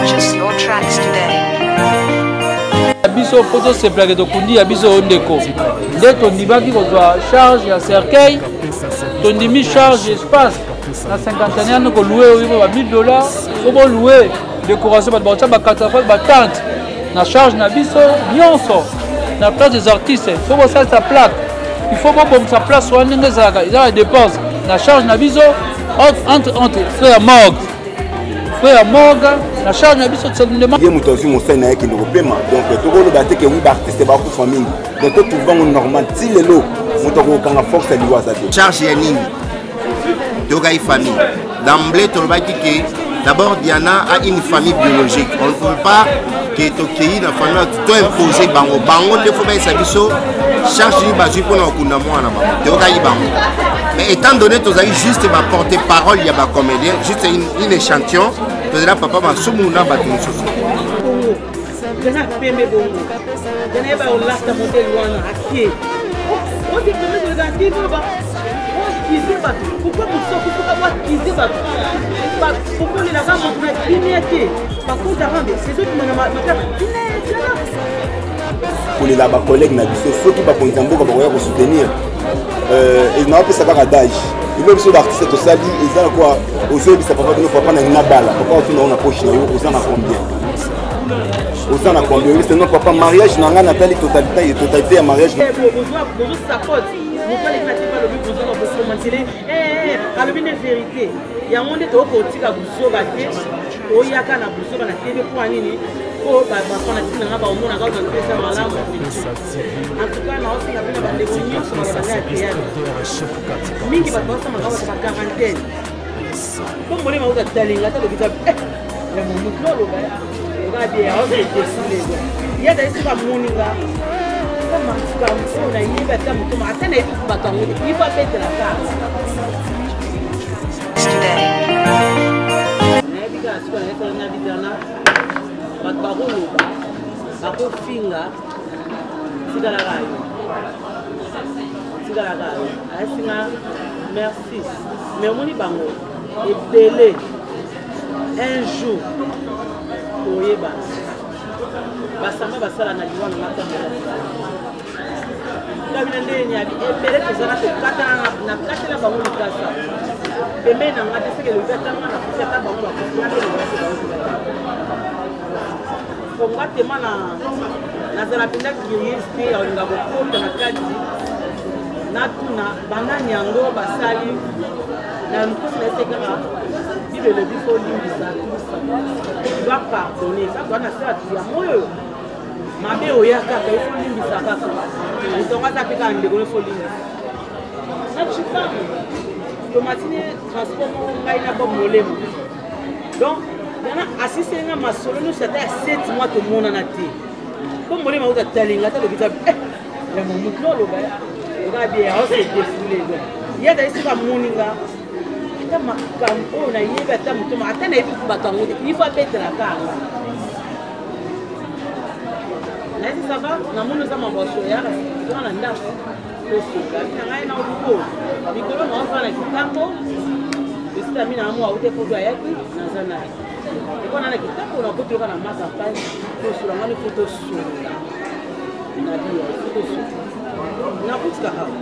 Purchase your tracks today. Biso photo se plaque de kundi ya biso ondeko. Nde tondibaki kozwa charge ya cercueil. Tondimi charge espace. Na 50 ans ko louer ba $1000. Faut bon louer décoration ba ba 80 ba tente. Na charge na biso nyonso. Na place des artistes, faut bon ça sa plaque. Il faut bon comme sa place soit ndenge zaka. Ils ont des dépenses. Na charge na biso entre frère morgue. Frère morgue. La charge n'a pas de sentiment. Il y a des gens qui ont été paiement. Donc, tout le monde a dit que oui, l'artiste est beaucoup de famille. Donc, tout le monde est normal. Si les lots, on a force à l'ouest. Charge est nini. Donc, il y a une famille. D'emblée, tout le monde dit que d'abord, Diana a une famille biologique. On ne peut pas que tu aies une famille qui t'a imposé. Bango, il faut bien savoir que charge est basée pour nous. Donc, il y a bango. Mais étant donné que tu as juste ma porte-parole, il y a un comédien, juste une échantillon. Là, papa m'a soumou na battu une chose. Pour les collègues, ceux qui vont soutenir, ils n'ont pas ça d'âge. Il même si l'artiste est au sali, ils ont quoi? Aux yeux, ça ne peut pas prendre une balle. Pourquoi on a poche, aux en a combien? Aux en a combien? C'est non, papa, mariage, n'a pas Nathalie totalité à mariage. Vérité. Il y a un monde qui est au côté de la il y a un bousso dans la télé pour un nini. Oh, bah, on a dit que on a en tout cas, on a des réunions sur la théâtre. Mingi va passer ma quarantaine. Comme on est au Talinga, tu as le visa. Il y a mon mouton, il y a des hauts il y a des choses à Moninga. On a une liberté à mouton. Attendez, il va péter la carte. Merci. Mais on y bango. Et belé. Un jour. Oyeba. Basama basala na liwa na matamba. Kabina nyabi ebele tozana ko kata na kata la bango likasa. Pembe na ngate seke le vetama na kuseta bango ba konga tema na zala pinda kiyisti ya olinga kokota na kati na tuna bana nyango basali na mkosi na sekara bibele bifo limbisa kusa doit pardonner ça doit na sera tu ya moyo mabe oyaka ka ifo limbisa kaka utonga tapika ndeko ifo limbisa na chipamo tomatine transport ngai na ba molemo donc yana assisté nga masolo no c'était à 7 mois to mona na te comme molemo uta talinga ta lokita ya mo mutlolo ba nga bien on s'est défoulé il y a des choses à moninga ta makambo na yeba ta muto ma atana ibi bakango il faut mettre la carte là ça va na mono za maboso ya na ndako to suka na ngai na uko bikolo na ofana kitambo bisita mina amu aute foto yake na zana iko na kitambo na kutoka na masa pale to sura ngani foto sura na dia foto sura na kutka hapo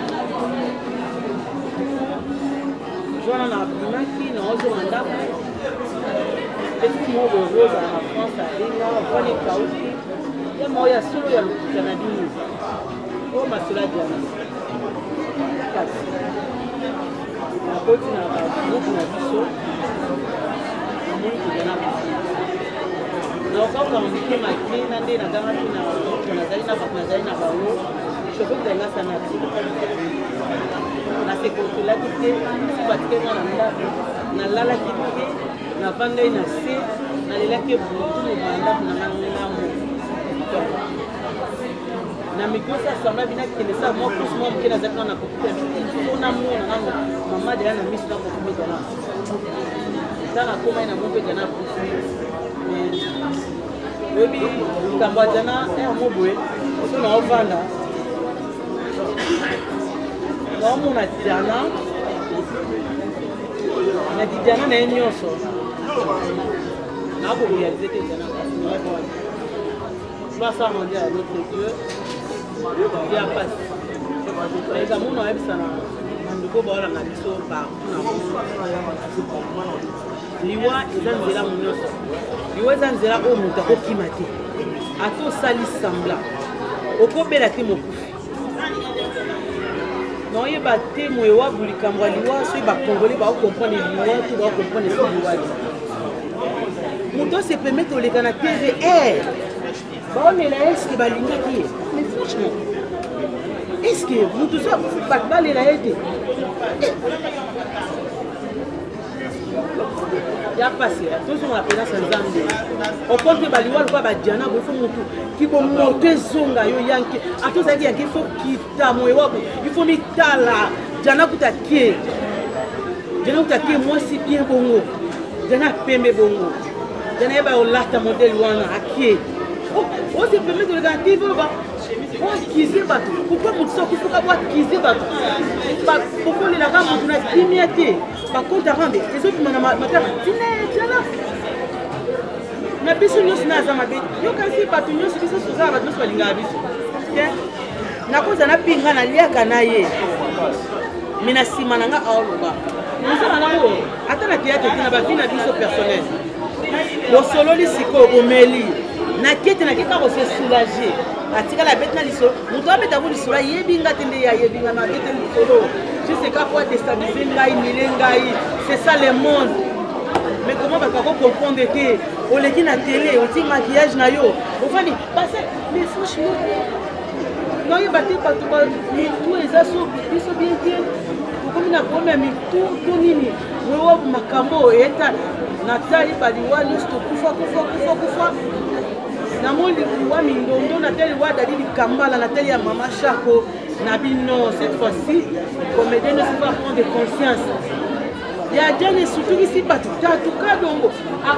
Joana na Abimaki na ozo mandako petit modo rosa na France alinga ofani kauti ya moya solo ya Canadini o masula jana kasi na koti na babuku na biso amoni kujana na okauka mbike makini na nde na gama tuna tunazali na bakuna zali na bawo shofu kutenga sana na sekotola kite batike na ndako na lala kite na vanda ina se na lelake butu na banda na ngana mo na mikosa samba bina kinesa mo plus mo mkina zakana na kukuta na mo na ngo mama de na miss na kukuta na sana koma ina mo peka na kukuta webi kamba jana mo bwe so na ovanda Como na Diana na enyoso n'a pas réalisé que Diana va ça demander à notre Dieu il y a pas les amours n'ont pas ça ndiko baola na biso partout liwa eza nzela monyoso liwa eza nzela oyo moto akokima te ata osali sambla okobela te mokufi naoyeba te moyewabu likambo ya liwa soki bakongole baokomprendre liwa to baokomprendre so liwaki moto se permettre oleka na tv baomela eske balingaki ye mais franchement est-ce que vous tous ça pas baler la été il y a passé tous on appelle ça nzambe au compte baliwa kwa ba Diana bo faut mutu ki bo monter zonga yo yanki ato ça dit qu'il faut kita moyo il faut mitala Diana kutakie moi si bien bongo Diana pembe bongo Diana ba olata modèle wana akie on se permet de regarder pourquoi vous sortez il faut avoir kiser pourquoi les lagars on a diminué par contre rendre les autres madame tiens na biso nyos na za mabe yo kasi patu nyos biso soza ba nyos balinga biso na koza na pinga na liaka na ye mina sima nanga aoloba nous na ngo ata na théâtre na ba vie na biso personnel bo solo li siko omeli na kete ko se soulager atika la bête na liso muto abeta ko liso yebinga tende ya yebinga na bête lisolo je sais pas quoi déstabiliser ngai milengai c'est ça le monde mais comment va pas comprendre que au leki na télé au ti maquillage na yo au fani parce mais franchement non il battait pas tout mais tout eza so biso bien bien comme na comme mais tout nini wewe makambo eta natali baliwa listo kufa na moli wa mindondo na teli wa dalili kambala na teli ya mama Chako na bino cette fois-ci comédien ne se va prendre conscience ya jane surtout ici tatuka longo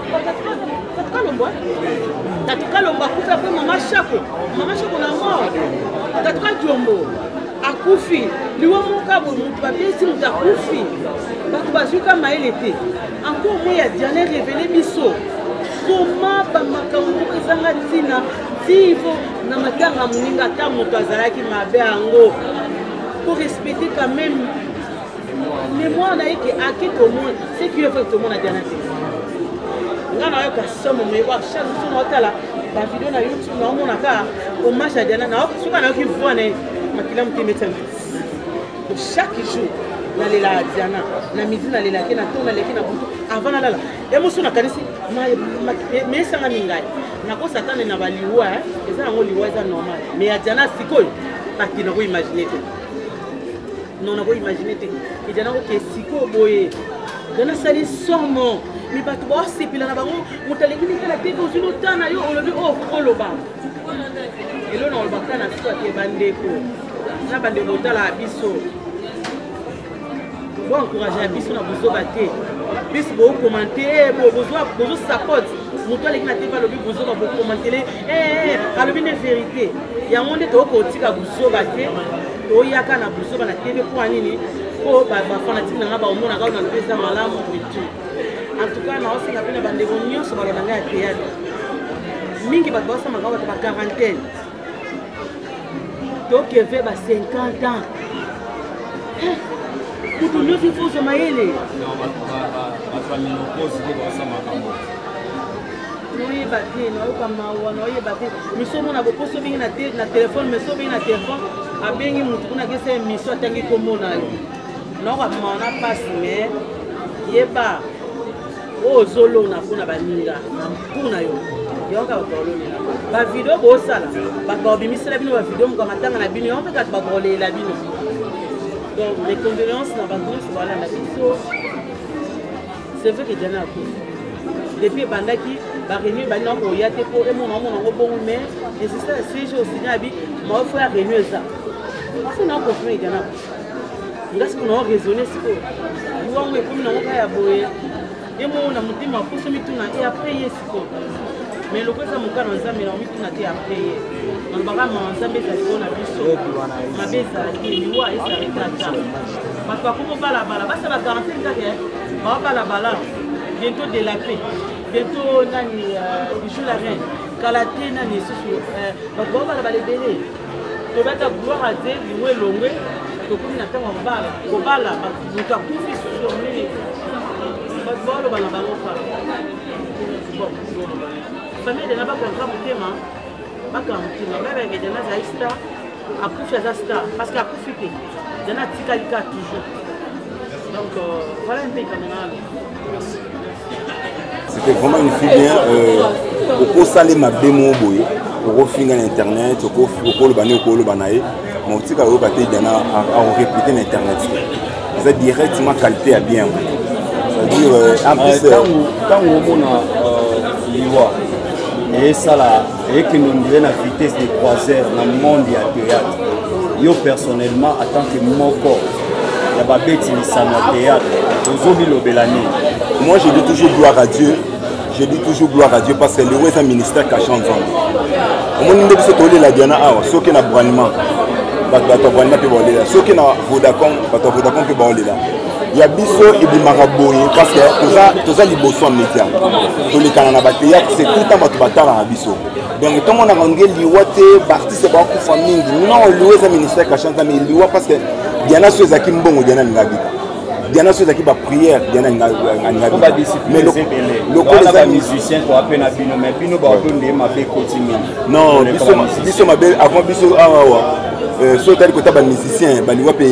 tatuka longo akufa kwa mama Chako na mort tatuka jombo akufi liwa mokabo mutu babesi mutu akufi batu bazuka maele te encore moi ya Diana révélé biso comment bamakambo ezanga ntina tivo na matanga moninga ta moto azalaki mabe yango pour respecter quand même mémoire na yeke ake tout le monde ce qui est fait tout le monde a Diana te nga na yoka somo mais wa chaque jour na otala ba vidéo na YouTube na omona ka hommage à Diana na soka na yoki voix na makila mtemetanga chaque jour na lela Diana na midi na lela ke na tona leki na butu avant na lala emotion na kanisi mais sanga mingai na ko satane na baliwa eza ngo liwa eza normal mais ya Diana sikoyo pati na ko imaginer te non na ko imaginer te et Diana ko ke sikoyo boye Diana sali somo mi batu ba sepila na bango mutaleki ni kala te ko zino tana yo olobi oloba elo na olbaka na siko ke bandeko na bandeko tala biso bon encourager à biso na bozo baté bis bo commenter bozo support moto les na te pas le bozo ba commenter alobi ne vérité ya monde to ko tika bozo baté to yaka na bozo ba na TV pour nini ko ba fanatique na ba omona ka na pesa malamu bitu en tout cas na osi na pena bande bonyo so ba na ya théâtre mingi ba bossa maka ba quarantaine donc il fait 50 ans kutu nyo si fuso maele noye bate noye kamawa noye bate misomo na boposo bingi na téléphone mais so bingi na téléphone abengi mutu kuna kese émission atangi komona yo noko maona passe mais yeba o zolo na kuna baninga na kuna yo yonka bakoloni ba vidéo bosala ba bimisela bino ba vidéo mo matanga na bino yonka kat ba kolela bino. Donc, mes condoléances dans la voilà, la biso. C'est vrai que Diana a couru. Depuis Bandaki, Barénu, Banan, Oyate, pour et mon bon mais, et c'est ça, si j'ai aussi dit, mon frère Rénu ça. Parce qu'on a compris Diana. Parce qu'on a raisonné, c'est quoi. Nous avons comme nous avons aboyé. Et moi, on a monté ma pousse, et après, c'est quoi. Mais le président mon cas dans ça, mais on a été après. On va ensemble on a biso ma besa qui liwa et ça parce que comme bala bala ça va garantir que va bala bala bientôt de la paix bientôt nani bijou la reine kalaté nani susu bato bao bala balebele tobata gloire à Dieu liwe longwe tokomi na ntango kobala kobala moto akufi susu nini bato bao loba na bango kala famille dena bakontra motema bakala motema babeke dena azali star akufi aza star parce que akufi te dena atikali ka toujours donc voilà un peu quand même. C'était vraiment une fille bien. Au cours salé ma bémo boy, au finir l'internet, au cours le bané au cours le banaï, mon petit carreau batté d'ana à répéter l'internet. C'est directement qualité à bien. C'est-à-dire en plus quand on a l'iwa et ça là et que nous devons la vitesse de croisière dans le monde du théâtre. Yo personnellement en tant que mon corps, il y a pas bêtise ça dans le théâtre. Moi je dis toujours gloire à Dieu. Je dis toujours gloire à Dieu parce que le roi est un ministère caché en Zambie. Au moins nous devons se la Diana Awa, ceux qui ont brandement, bateau brandement peut voler là. Ceux qui ont Vodacom, bateau Vodacom peut voler là. Il y a biso et des maraboye parce que tout ça les bossons en média. Tous les canaux na théâtre c'est tout le temps bateau batara à biso. Donc tout le monde a rendu l'Iwate, parti c'est pas beaucoup famille. Non le roi est un ministère caché en Zambie. L'Iwa parce que Diana ceux qui mbongo Diana ngabi. Diana ceux qui va prière Diana ngabi. Mais le musicien pour appeler na bino mais bino ba donner ma bé continue. Non, biso ma bé avant biso awa. Soit tel que tu as un musicien,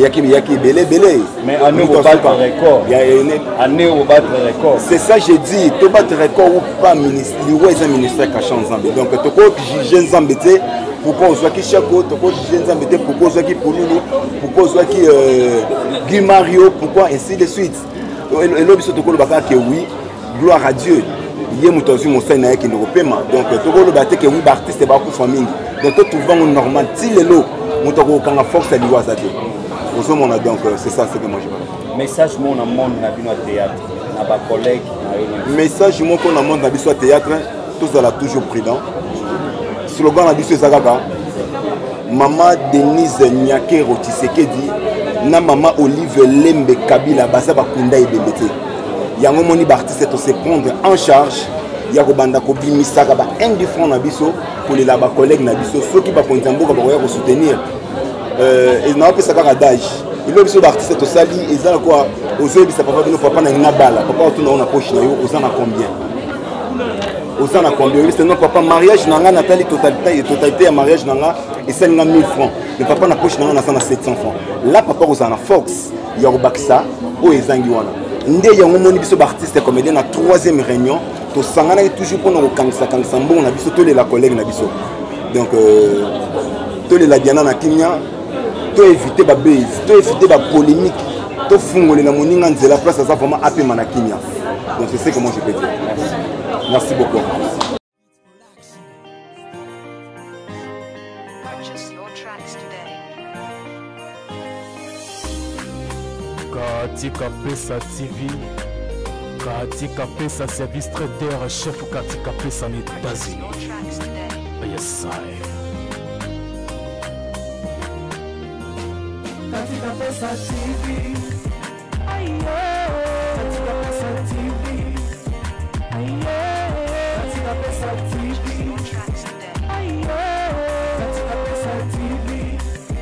mais année au battre record. Année au battre record. C'est ça j'ai dit, tu battre record ou pas ministre, il y a un ministère caché en Zambie. Donc tu peux juger Zambie pourquoi on soit qui Chako, tu peux juger Zambie pourquoi on soit qui Pouloulou, pourquoi on soit qui Guy Mario, pourquoi ainsi de suite. Et l'autre tu peux le battre que oui, gloire à Dieu. Il y a mon sein qui nous repère. Donc tu peux le battre que oui, l'artiste est beaucoup famille. Donc tu vas normal, si le lot. Quand la force est liée à ça. Donc c'est ça ce que moi je veux. Message mon monde na bino théâtre, na ba collègue. Message mon qu'on a monde na biso théâtre, tous là toujours prudent. Slogan na biso zakaka. Maman Denise Nyakero Tshisekedi na maman Olive Lembe Kabila basa ba kunda ebembete. Yango moni ba artiste to se prendre en charge. Ya ko banda ko bimisaka ba 1 franc na biso pour les là ba collègue na biso ceux qui ba konzamboka ba ko soutenir et na pas ça ka d'âge il obiso ba artiste to sali et ça quoi ozobi ça papa no papa na ina bala papa to na poche na yo ozana combien c'est non papa mariage na nga natali totalité ya mariage na nga et ça nga 1000 francs le papa na poche na nga na 700 francs là papa ozana fox ya ko bakisa o ezangi wana nde yango moni biso ba artiste comédien na 3e réunion to sangana toujours pour nous kangisa mbongo na biso to les la collègue na biso donc to les la Diana na Kenya to éviter ba base to éviter ba polémique to fungole na moninga nzela place ça vraiment apema na Kenya donc c'est ce que moi je peux dire merci beaucoup. Katika Pesa TV, Katika Pesa service trader, chef Katika Pesa en États-Unis. Yes, I. Katika Pesa TV, Katika Pesa TV, Katika Pesa TV, Katika Pesa TV.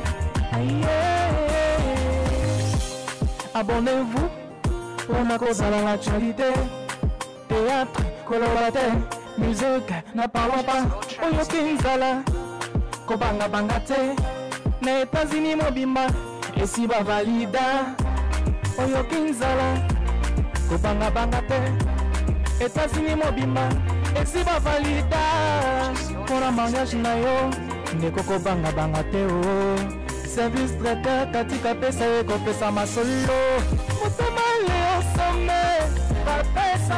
Abonnez-vous pour ma cause à l'actualité. Théâtre, collaborateur, musique, n'a parlons pas. Oyo Kinzala, Kobanga Bangate, na États-Unis Mobimba, et si va valida. Oyo Kinzala, Kobanga Bangate, États-Unis Mobimba, et si va valida. Pour un mariage na yo, ne Koko Banga Bangate oh. Service traiteur Katika Pesa eko pesa masolo Mutama leo some Papesa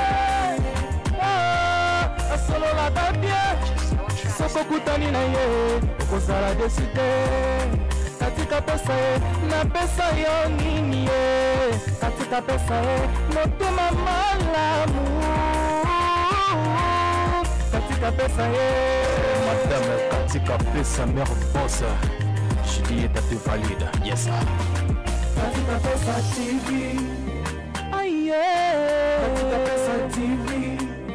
Asolo la tabie Soko kutani na ye Kozala desite Katika Pesa Na pesa yo nini ye Katika Pesa Motema malamu Katika Pesa Madame Katika Pesa mère boss je dis date valide, yes. Katika Pesa TV, Katika Pesa TV,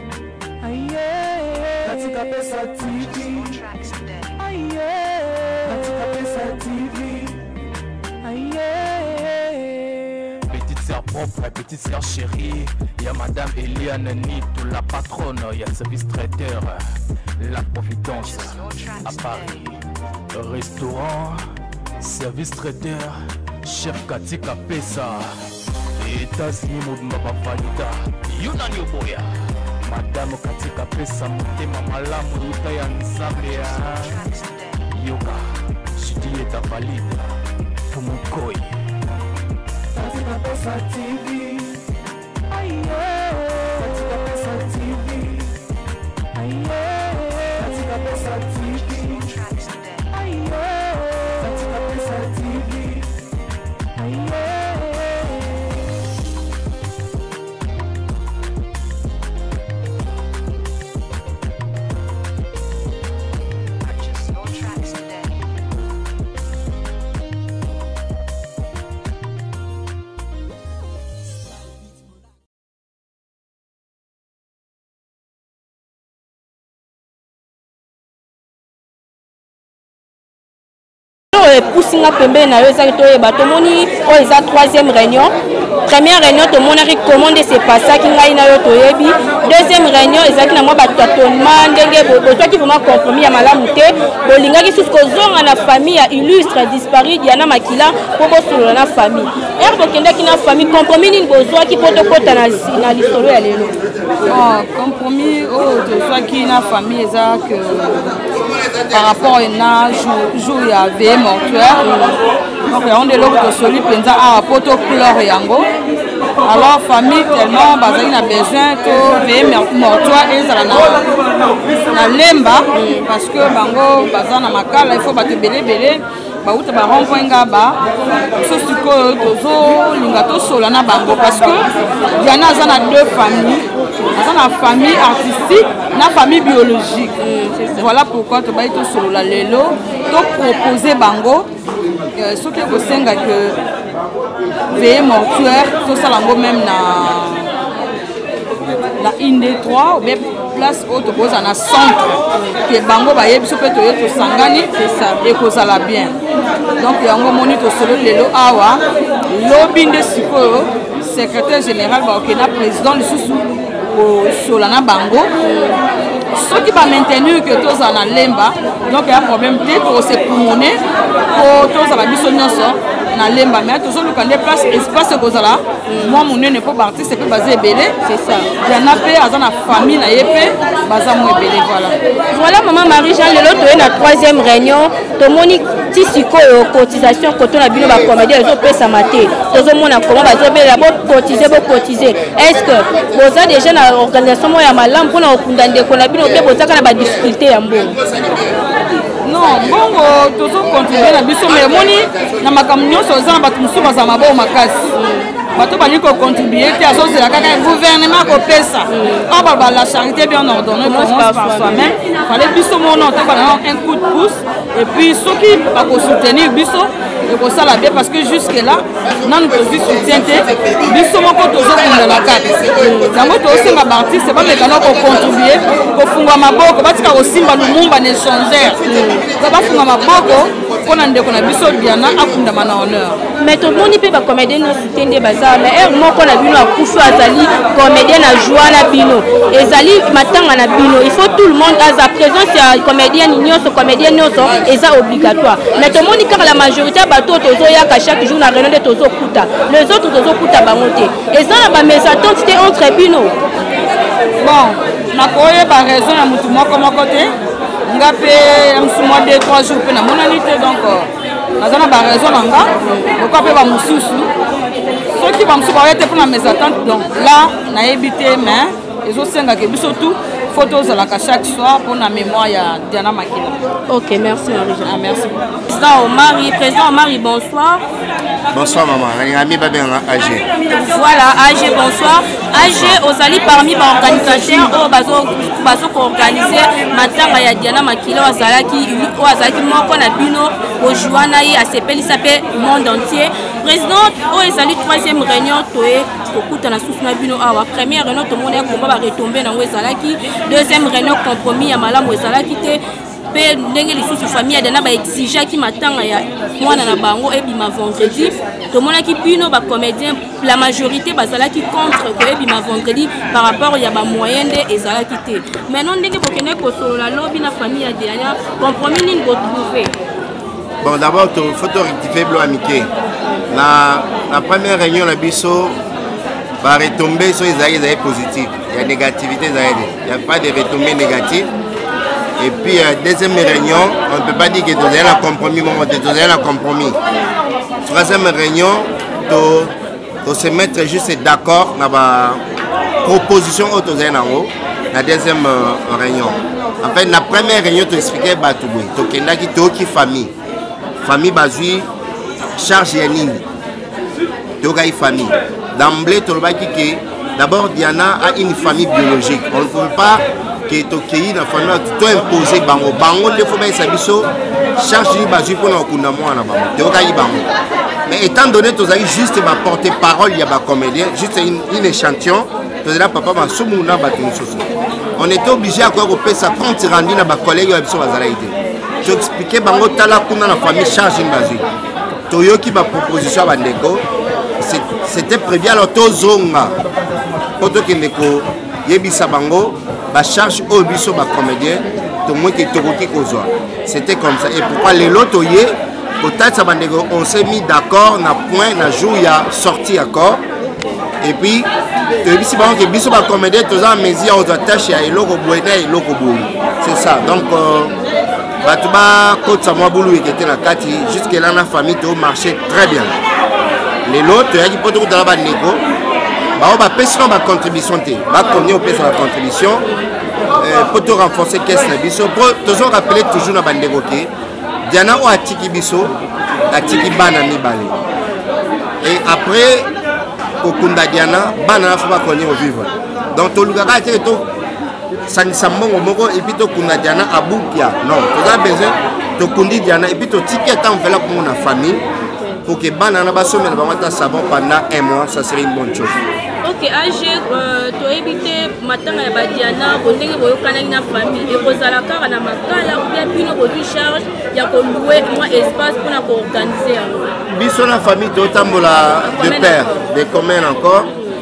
Petite sœur propre, petite sœur chérie. Y'a Madame Eliane Nitou, la patronne. Y'a le service traiteur, la Providence à Paris. Restaurant, service traiteur, chef Katika Pesa. États-Unis, Moudma Bavalida. Yunani Oboya. Madame Katika Pesa, Motema Malamu, Ruta ya Nzambea. Yoga, Chidi est valide. Fumukoi. Katika Pesa TV. Aye. Katika Pesa TV. Aye. Katika Pesa TV. Aye. Katika Pesa TV. Aye. Poussinga pembe na yo ezaki toyeba tomoni oyo eza 3e réunion. Première réunion tomonaki comment se passaki ngai na yo toyebi. Deuxième réunion ezaki na mwa batatonement ndenge bozwaki vraiment compromis ya malamu te bolingaki susu kozonga na famille ya illustre disparu Diana Makila mpo bosolola na famille ere bokendaki na famille compromis nini bozwaki mpo tokota na lisolo ya lelo? Compromis oyo tozwaki na famille eza que par rapport na jour ya veille mortuaire donc yango nde eloko tosoli mpenza awa mpo toclore yango. Alors famille tellement bazali na besoin to veille mortuaire ezala na lemba parce que bango baza na makala il faut bato ebele bauta barompo ngaba so sikoyo tozolinga tosola na bango parce que Diana aza na deux familles, aza na famille artistique na famille biologique. Voilà pourquoi tobai tosolola lelo to proposer bango ce qui kosenga que veille mortuaire tosala ngo même na inde 3 ou bien place où tu poses en centre que bango ba yebi so pe to yeto sangani c'est ça et kozala bien donc yango moni to solo lelo awa lobi nde sikoyo secrétaire général ba okena président lisusu ko solana bango ceux qui va maintenir que tous en lemba donc il y a un problème peut pour se pulmoner pour tous à la biso nyonso na lemba mais toujours le candidat place espace kozala moi mon ne peut partir c'est pas basé belé c'est ça il y en a peu à na famille na yepé baza mo belé voilà maman Marie-Jeanne lelo to na 3e réunion to moni ti sikoyo cotisation koto na bino ba comédien zo pesa maté tozo mona comment bazo bela bo cotiser est-ce que vous avez déjà na organisation ya malam pour na okunda ndeko na bino pe bozaka na ba difficulté ya mbongo? Non, bongo tozo continuer na biso mais moni na makambo nyonso za bato musu baza mabo makasi bato bali ko contribuer te azozela kaka gouvernement ko pesa on la charité bien ordonnée par soi-même fallait biso mono to bana un coup de pouce et puis ceux qui va ko soutenir biso et ko sala bien parce que jusque là nan ko vi soutien te biso moko tozo kunda la carte yango to osenga artiste c'est pas le canal ko contribuer ko funga maboko batika ko simba lumumba ne changer ça va funga maboko pona ndeko na biso Diana akunda mana honneur mais to moni pe ba comédien no soutien baza mais er moko na bino akufu azali comédien na joie na bino ezali matanga na bino il faut tout le monde à sa présence ya comédien nyonso comédien nyonso eza obligatoire mais to moni car la majorité bato tozo yaka chaque jour na réunion de tozo kuta les autres tozo kuta bango te eza na ba mésentente te entre bino bon na koye ba raison ya mutu moko te nga pe msumwa 2-3 jours pe na monanité donc naza na ba raison nanga pourquoi pe ba mususu ceux qui vont se parler pour mes attentes donc là na évité mais ils ont senga que biso tout photos à la chaque soir pour la mémoire ya Diana Makila. OK, merci Marie-Jeanne. Ah, merci. Président Omari, bonsoir. Bonsoir maman, ami babé AG. Voilà, AG bonsoir. AG Ozali parmi les organisateurs bazo ko organiser matanga ya Diana Makila Ozalaki moko na bino au Joana yi asepeli sape monde entier. Président Ozali 3e réunion toé kokuta na susu na bino awa première réunion to mona ko ba retomber na Ozalaki deuxième réunion compromis ya malamu ezalaki te pe ndenge lisusu famille ya Diana ba exigeaki matanga ya mwana na bango ebima vendredi tomonaki bino ba comédien la majorité bazalaki contre ko ebima vendredi par rapport ya ba moyen de ezalaki te maintenant ndenge bokende ko solola lobi na famille ya Diana compromis nini bo trouver. Bon, d'abord il faut rectifier blo amitié la première réunion la biso va retomber sur les aïeux positifs, il y a négativité, il n'y a pas de retombées négatives. Et puis deuxième réunion, on ne peut pas dire que tu as un compromis, tu as un compromis. Troisième réunion, tu se mettre juste d'accord dans la proposition au la deuxième réunion. En fait, la première réunion, tu expliquais que tu as famille. Famille basée, charge et ligne. Tu as une famille. D'emblée, tu as dit que d'abord, Diana a une famille biologique. On ne peut pas que tu na famille tu imposer bango le faut bien sabiso charge ni bazu pour na kuna mwana bango te okayi bango mais étant donné tu as juste ma porter parole il y a ba comédien juste une échantillon tu as là papa ma sumu na ba tunsoso on était obligé à quoi faire ça compte rendu na ba collègue ya biso bazala ité je expliquer bango tala kuna na famille charge ni bazu toyoki ba proposition ba ndeko c'était prévu alors tozonga poto kendeko yebisa bango ba charge au biso ba comédien to moins que tokoki kozwa c'était comme ça et pourquoi les loto yé peut-être on s'est mis d'accord na point na jour il y a sorti accord et puis to yebisi bango que biso ba comédien toza mesure aux attaches ya eloko boena eloko boui c'est ça donc batu ba kotsa mwa bulu ekete na kati jusque là na famille to marché très bien les loto ya ki poto kutala ba négo ba pèse na ba contribution te ba combien on pèse la contribution pour te renforcer caisse na biso pour toujours rappeler toujours na bandeko ke Diana o atiki biso atiki bana mibale et après okunda Diana bana na fa ba konye au vivre donc to lukaka te to sanisa mbongo moko et puis to kunda Diana abukia non to a besoin to kundi Diana et puis to ticket en vela pour na famille pour que bana na ba somela ba mata savon pendant un mois ça serait une bonne chose. Ok, AG, tu as évité matanga ya Diana, bondenge boyokana na famille et kozala kaka na makala ou bien bino bodu charge ya ko louer moi espace pour na ko organiser. Biso na famille totambola de père, de commun encore.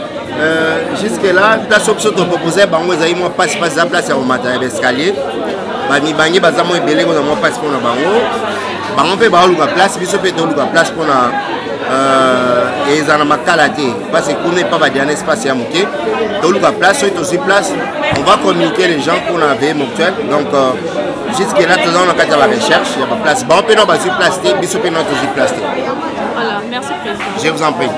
Jusque là, ta option te proposer bango ezali moi passe la place ya matériel escalier. Ba mi bangi bazamo ebele ko na moi passe pour na bango. Bango pe ba luka place, biso pe to luka place pour na et ils ont makala te parce que qu'on n'est pas dans espace à monter donc la place sur place on va communiquer les gens pour la veille mutuelle donc jusque là tout on a fait la recherche il y a pas place bon peut non pas sur place te biso peut non sur place te voilà merci président je vous en prie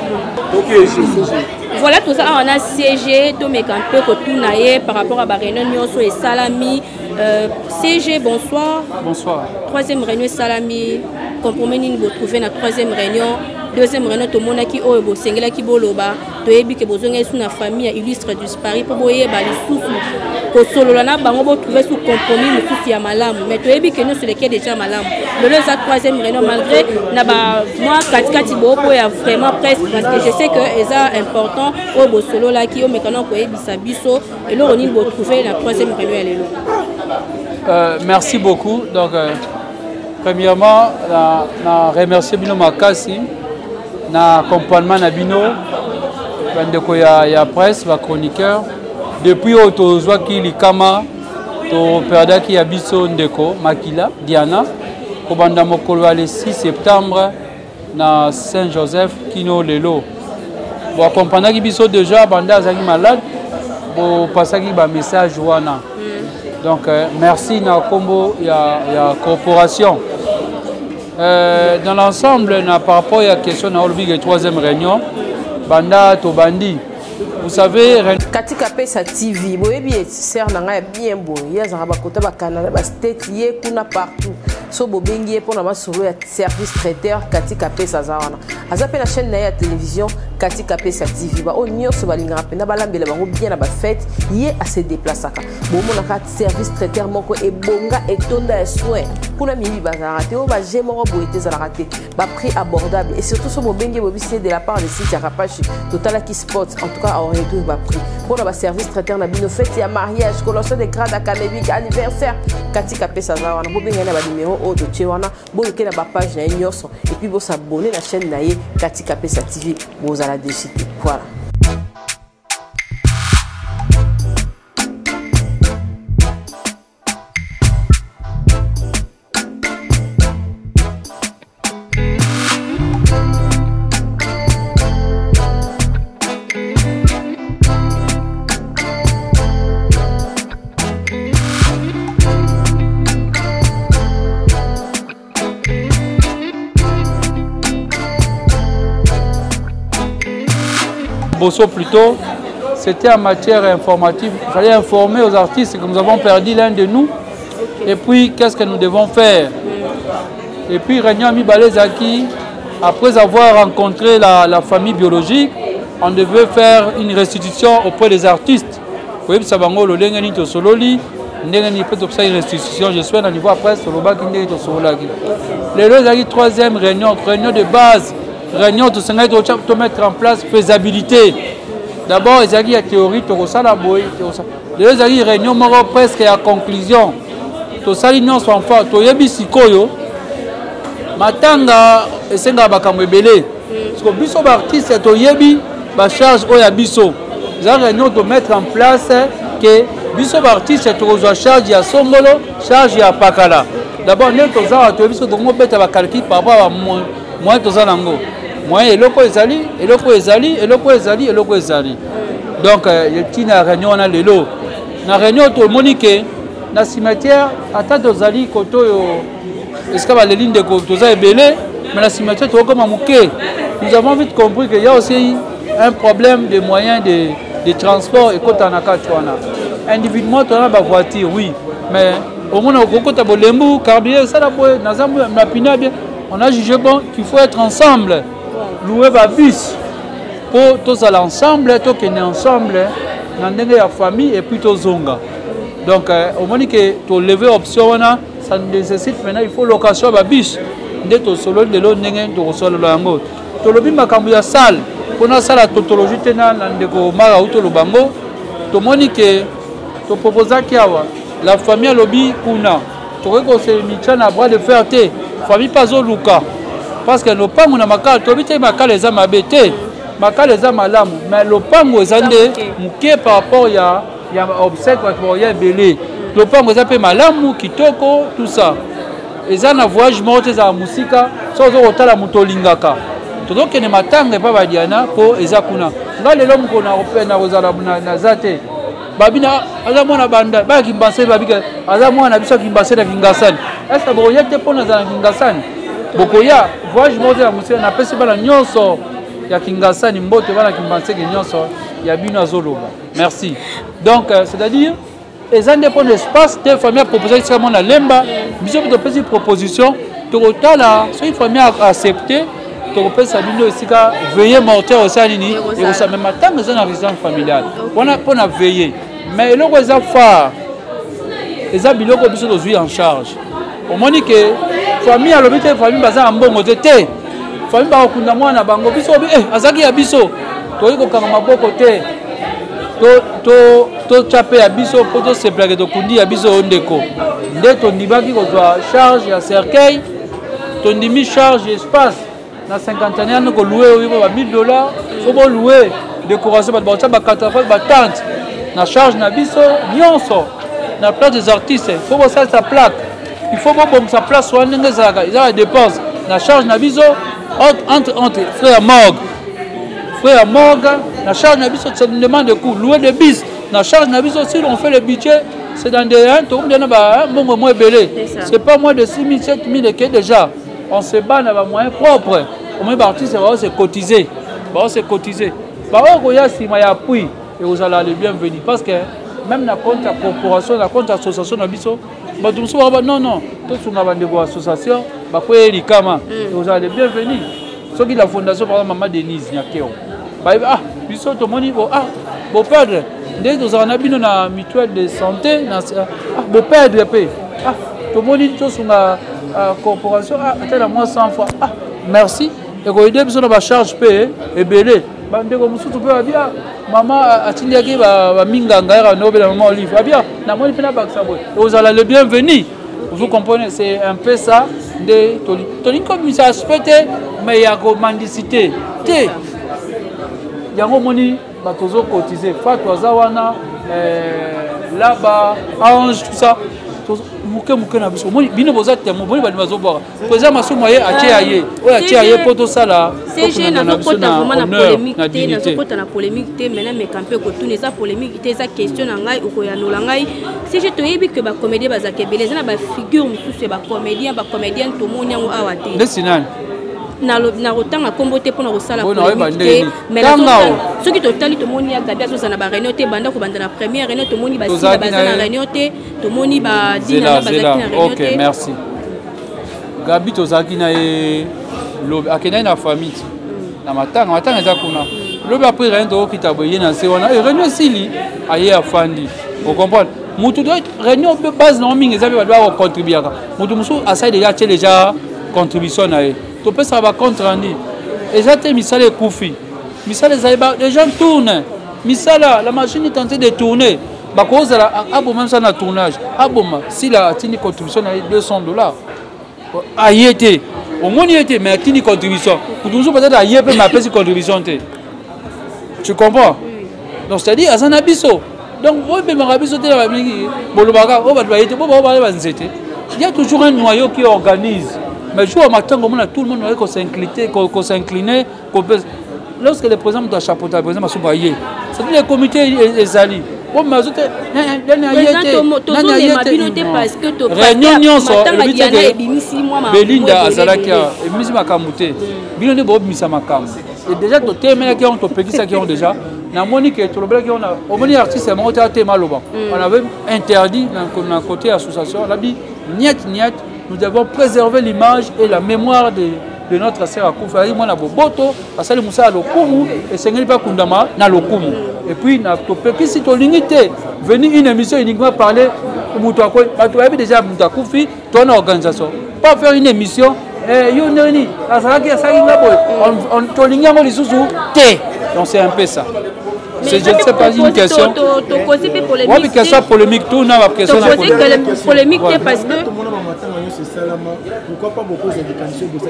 voilà tout ça on a siégé to mekampe ko tunaye par rapport à ba réunion nyonso et salami CG bonsoir troisième réunion salami compromis ni vous trouver na troisième réunion deuxième réunion to monaki oyo bo sengela ki boloba to yebi ke bozonga sous na famille illustre du Paris po boye ba lisusu ko solola na bango bo trouver sous compromis mususu ya malamu mais to yebi ke no sur lesquels déjà malamu le sa troisième réunion malgré na ba moi katikati bo ya vraiment presque parce que je sais que eza important oyo bo solola ki o mekano ko yebisa biso et lo oni bo trouver la troisième réunion ya lelo. Merci beaucoup donc premièrement na remercier bino makasi na accompagnement na bino bandeko ya presse ba chroniqueur depuis otozwa ki likama to perdaki ya biso ndeko Makila Diana ko banda mokolo le 6 septembre na Saint-Joseph kino lelo bo accompagnaki biso déjà banda azaki malade bo pasaki ba message wana donc merci na kombo ya corporation. Dans l'ensemble, par rapport à la question de la troisième réunion, Banda Tobandi, vous savez... Katika Pesa TV, boyebi sert nanga bien bon. Yeza rabakota ba Canada, ba state ye kuna partout. so bobengi pour na solo ya service traiteur katika pesa za wana aza pe na chaîne na ya télévision katika pesa TV ba o nyonso balingaka pe na balambela bango bien na ba fête ye a se déplaçaka bomona ka service traiteur moko ebonga etonda ya soin kuna mimi bazara te o ba jemo boete za la raté ba prix abordable et surtout so bobengi bobisi de la part de site ya Rapachi Total qui spot en tout cas on réduit ba prix pour na service traiteur na bino fête ya mariage collation de grade académique anniversaire katika pesa za wana bobenga na ba numéro o de tchewana boke na ba page na nyonso et puis bo s'abonner la chaîne na ye katika pesa TV bo za la décide voilà. Bosso plutôt, c'était en matière informative. Il fallait informer aux artistes que nous avons perdu l'un de nous. Et puis, qu'est-ce que nous devons faire? Et puis, Réunion Mibalezaki, après avoir rencontré la famille biologique, on devait faire une restitution auprès des artistes. Vous voyez, Sabango, le Lengeni Tosololi, Ndengeni peut une restitution, je suis à niveau après, Solobaki Ndengeni Tosolaki. Les deux, troisième réunion de base. Réunion tout ça pour mettre en place faisabilité. D'abord, il y a la théorie, les deux réunions presque à conclusion. Tout ça, l'union soit fort. Tout y a bisikoyo. Matanga et senga bakamwebele. Parce que biso artiste to yebi ba charge o ya biso. La réunion de mettre en place que biso artiste to zo charge ya songolo, charge ya pakala. D'abord, nous to za to biso donc beta ba calcul par rapport à moi to za nango. Moi, eloko ezali. Donc, il y a une réunion dans le lot. Dans la réunion, tout le monde dit dans le cimetière, attends, tozali koto est-ce que les lignes de koto est belé, mais le cimetière, tout comme amouké. Nous avons vite compris qu'il y a aussi un problème de moyens de transport et koto anaka tuana. Individuellement, tu as une voiture, oui, mais au moins, on a un lembu, carburant, ça, on a jugé bon qu'il faut être ensemble. Louer un bus pour tous à l'ensemble, tous qui sont ensemble, dans la famille et puis tous zonga. Donc, au moment que tu lever l'option, ça nécessite maintenant, il faut location de bus. Dès que tu solo de l'eau, tu reçois le lango. Tu le bim à salle, pour la salle, tu tautologie, tu as un mara ou tu le bango. Tu moment que tu proposes la famille à lobby, tu regardes ces michans à bras de ferté, famille pas au luka. Parce que le pango na makala, tu habites makala les âmes abétés, makala les âmes alam, mais le pango est andé, mouké par rapport il y a obsèque par rapport il y a belé. Le pango est appelé malamu, kitoko, tout ça. Les âmes à voyage morte à musika, sans autant la mutolingaka. Tout donc il y a matanga pas badiana pour ezakuna. Là les hommes qu'on a repéré na rozala na zate. Babina, azamona banda, ba kimbanse babika, azamona biso kimbanse na kingasani. Est-ce que vous y êtes pour na kingasani? Bokoya, voyage mode ya musika na pesi bana nyonso ya kingasani mbote bana kimbanse ke nyonso ya bino azoloba. Merci. Donc c'est-à-dire les indépendants espace des familles proposées extrêmement na lemba, biso de pesi proposition, totala, so une famille accepter, to pesa bino esika veiller mortel au salini et au sa même matin mais en résidence familiale. On a veiller. Mais le quoi fa les abiloko biso dozui en charge. Au moment que famille à l'hôpital famille baza mbongo tete famille ba okunda mwana bango biso azaki ya biso to yiko kanga maboko te to chape ya biso poto se plaque de kundi ya biso ondeko nde to ndibaki ko charge ya cercueil to ndimi charge espace na 50 ans ko louer ba $1000 faut bon louer décoration ba ba catafalque ba tente na charge na biso nyonso na place des artistes faut bon ça sa plaque. Il faut que sa place soit des dépenses. La charge Nabiso entre frère Morgue, la charge Nabiso, ça nous demande de coûts. Louer des bis, la charge Nabiso, si on fait le budget, c'est dans des bon moins belé. C'est pas moins de 6 000, 7 000 qui déjà. On se bat dans les moyens propres. Au moins, l'artiste va se cotiser. Va se cotiser. Par contre, il y a si il y a appui et vous allez les bienvenus. Parce que même la compte corporation, la compte association Nabiso, bato mosusu baka non tosunga bandeko association bakoye likama vous allez bienvenue soki la fondation par exemple Mama Denise Nyakeo bayebi biso tomoni boperdre nde tozala na bino na mutuelle de santé boperdre mpe tomoni tosunga corporation atala moi 100 fois merci ekoyede biso na bacharge mpe ebele bandeko mosusu mpe babia mama atindiaki baminganga yaka nobela mama Olive babia namoni mpe na bakisa boye ozala le bienvenu. Vous comprenez, c'est un peu ça de tolingi komisa aspect te mais ya komandicité te yango moni batozo cotiser Fatou azawana là-bas Ange tout ça muke na biso moni bino boza temo boni bali bazobora président Masumu ye atie aye poto sala CG na zokota vraiment na polémique te na zokota na polémique te maintenant mais campé ko tuna eza polémique te eza question na ngai okoyanola ngai CG toyebi que ba comédien bazakebele eza na ba figure mususu ba comédien tomoni yango awa te ndesinani na rotanga kombo te pona kosala polémique te mais soki totali tomoni ya Gabi azoza na ba réunion te banda ko banda na première réunion tomoni ba sila baza na réunion te tomoni ba dina bazaki na réunion te. OK, merci. Gabi tozaki na lobi akena na famille na matanga eza kuna lobi après réunion to kita boye na se wana réunion sili aye afandi vous comprenez mutu doit réunion base na mingi eza ba doit contribuer mutu musu asai déjà contribution na to peut ça va compte rendu exactement misala ekufi misala ezali les gens tournent misala la machine est en train de tourner bakozala aboma ça na tournage aboma si la tini contribution na $200 ayete au moins était mais tini contribution pour toujours peut-être aye peut ma petite contribution te tu comprends donc c'est à dire azana biso donc vous be marabiso te la mingi bolobaka o ba ayete bo ba nzete il y a toujours un noyau qui organise. Mais jour au matin, tout le monde va s'incliner. Lorsque le président doit chapeauter, le président va s'oublier. C'est-à-dire le comité est allé. Réunion Belinda Azalaki ebimisi makambo te bino nde bobimisa makambo et déjà totemela ki on topekisa ki on déjà na moni ke tolobela ki on a omoni artiste mo ta te maloba on avait interdit dans côté association la bi niet nous devons préserver l'image et la mémoire de notre sœur Akufa mwana boboto asali musala lokumu et sengeli pa kundama na lokumu et puis na topekisi tolingi venir une émission uniquement parler mutu akoy bato yabi déjà mutu akufi ton organisation pas faire une émission yo nani asaki ngabo on tolingi ngo lisusu te donc c'est un peu ça. Je ne sais pas une question. Oui, une question polémique, tout n'a pas question polémique parce que pourquoi pas beaucoup d'indications de ça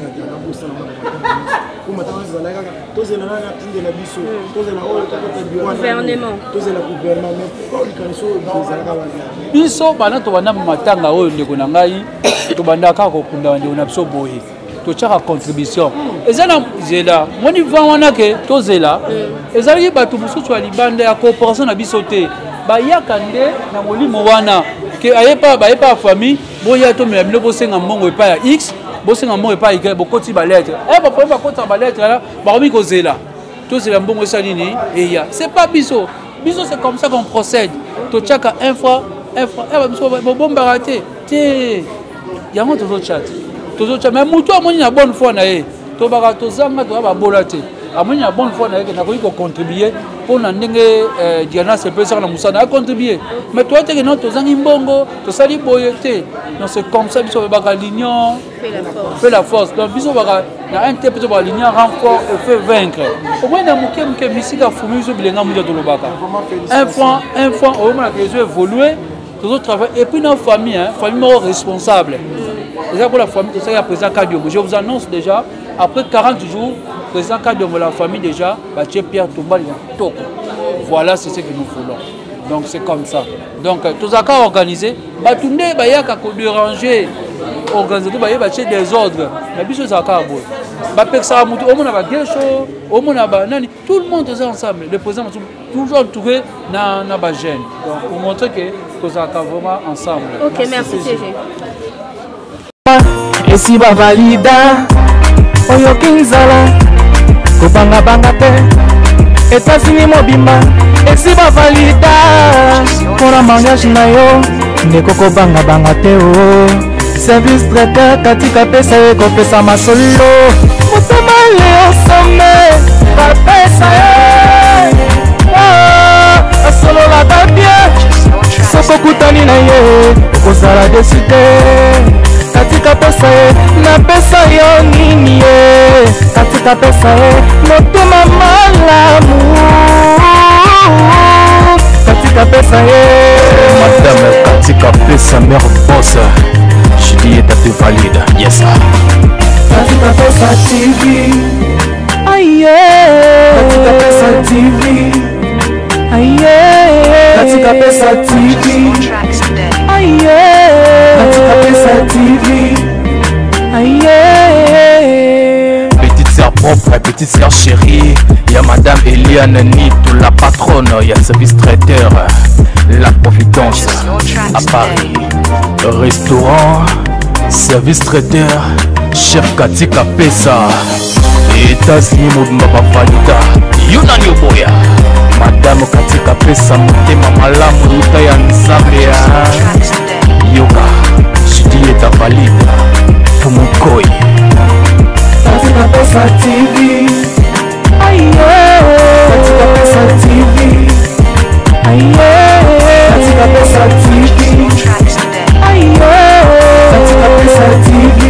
tochaka contribution ezala zela moni vana ke tozela ezali bato mususu alibanda ya coopération na biso te bayaka nde na molimo wana ke ayepa bayepa famille boya to mela biloko senga mbongo epa ya X bosenga mbongo epa ya bokoti ba lettre ba kota ba lettre là ba komi kozela tozela mbongo esa nini eya c'est pas biso c'est comme ça qu'on procède tochaka un fois biso bomba raté te yango tozo chat mais mutu amoni na bonne foi na ye to baka tozanga to ba bolate amoni na bonne foi na ye na ko contribuer pour na ndenge Diana se peut na musana a contribuer mais toi te que non tozangi mbongo to sali boyete donc c'est comme ça biso baka l'union fait la force donc biso baka na un peu baka l'union renfort et fait vaincre au moins na muke misika fumi biso bilenga muja to lobaka un fois au moins que je évoluer tous travail et puis nos famille famille responsable. Déjà pour la famille, c'est ça président Kadiomo. Je vous annonce déjà, après 40 jours, président Kadiomo, la famille déjà, Pierre Toumba, voilà, c'est ce que nous voulons. Donc c'est comme ça. Donc tous les cas organisés, tout le monde va déranger, organiser des ordres. Mais bien sûr, ça va tout le monde est ensemble. Le président est toujours entouré dans la gêne. Donc pour montrer que tous les cas vraiment ensemble. Ok, merci CG. Esi ba valida oyo kinzala kobanga banga te États-Unis mobimba esi ba valida pour la mariage na yo ndeko banga te o service traiteur katika pesa ye kopesa masolo motema leo some bapesa ye asololaka bien soko kutani na ye okozala desu te katika pesa ye napesa yo nini ye katika pesa ye motema malamu katika pesa ye madame katika pesa mère boss Juliette te valide yes katika pesa TV aye katika pesa TV aye katika pesa TV aye katika pesa TV aye petite sœur propre petite sœur chérie y'a madame Eliane Nito la patronne y'a service traiteur la Providence à Paris restaurant service traiteur chef katika pesa États-Unis mobimba bavalida yunani oboya madame katika pesa motema malamu luta ya nzambe ya yoka Juliette valide fumukoi katika pesa TV aye katika pesa TV aye katika pesa TV aye katika pesa TV